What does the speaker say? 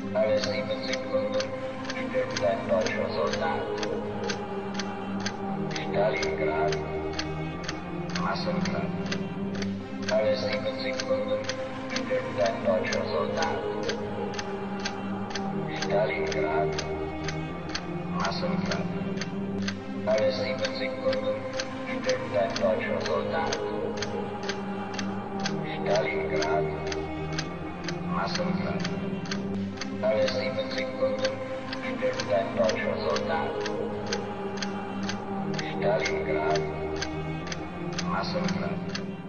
Alle 7 Sekunden stirbt ein deutscher Soldat. Stalingrad. Massengrab. Alle 7 Sekunden stirbt ein deutscher Soldat. Stalingrad. Massengrab. Alle 7 Sekunden stirbt ein deutscher Soldat. Stalingrad. Massengrab. Alle 7 Sekunden stirbt ein deutscher Soldat. Stalingrad. Massengrab.